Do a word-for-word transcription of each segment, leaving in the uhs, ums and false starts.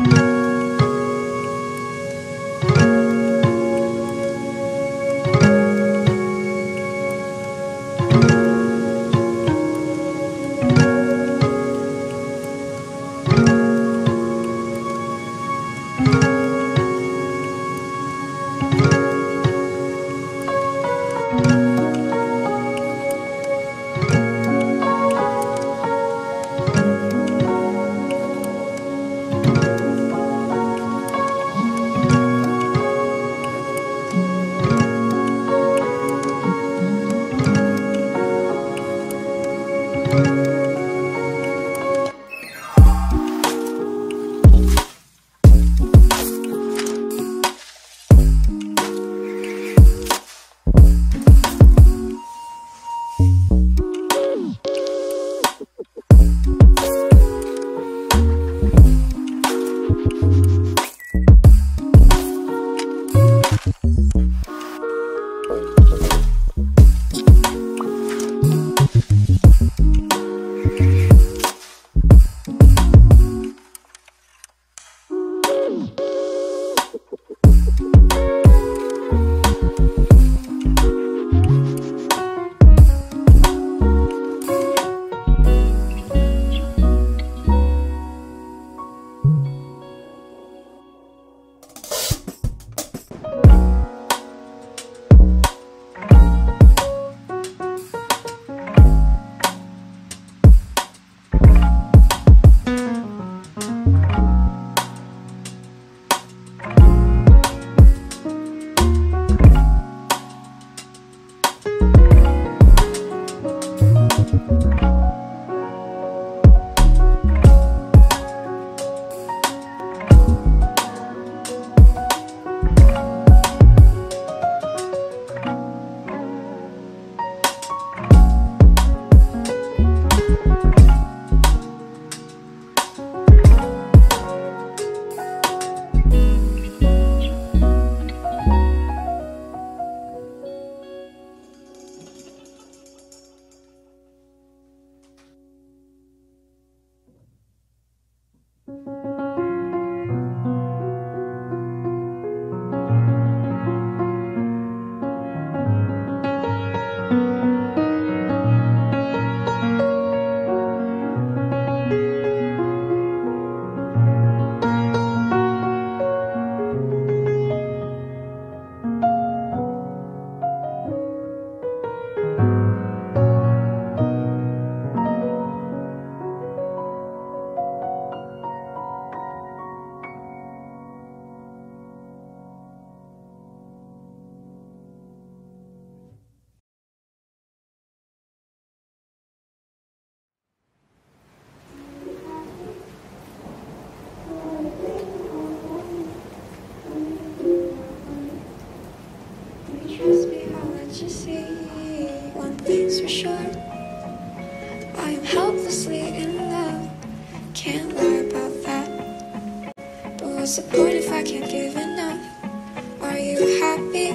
What's the point if I can't give enough? Are you happy?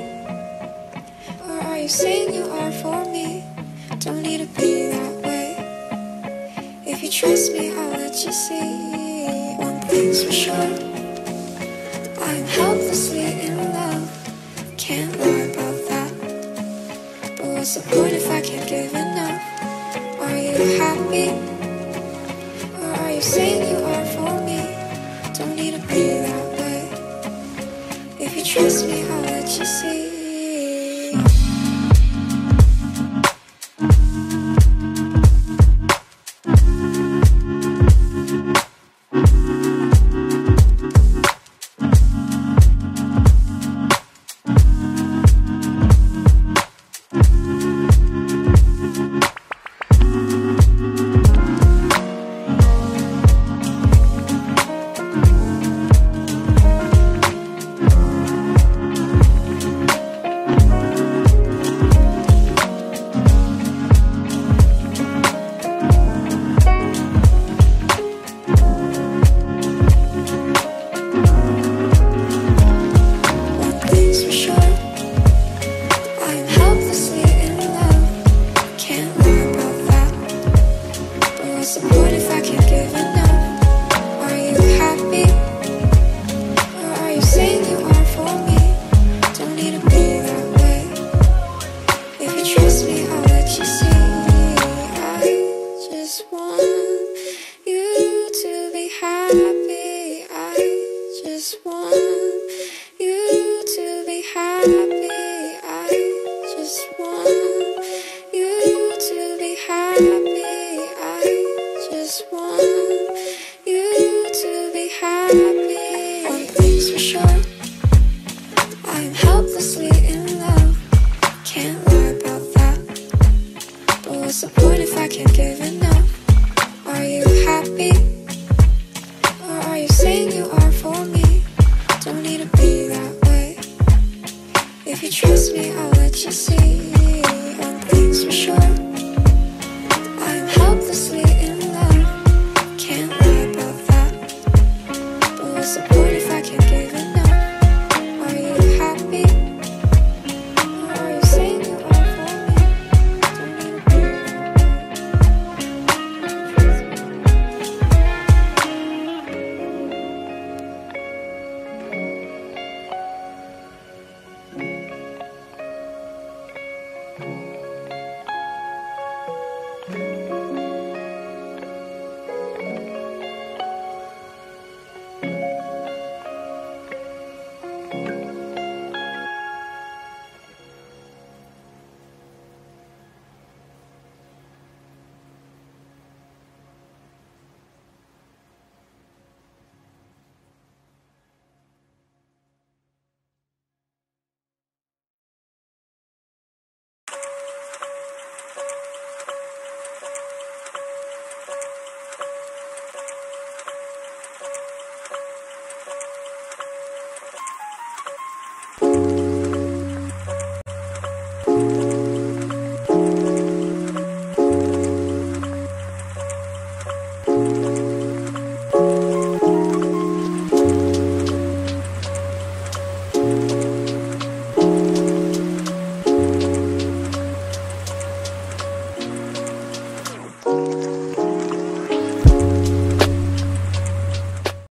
Or are you saying you are for me? Don't need to be that way. If you trust me, I'll let you see. One thing's for sure, I'm helplessly in love. Can't lie about that. But what's the point if I can't give enough? Are you happy? Or are you saying you are for me? Don't need to be that way. If you trust me, I'll let you see. What's the point if I can't give enough? Are you happy? can't give enough. Are you happy? Or are you saying you are for me? Don't need to be that way. If you trust me, I'll let you see. One thing's for sure,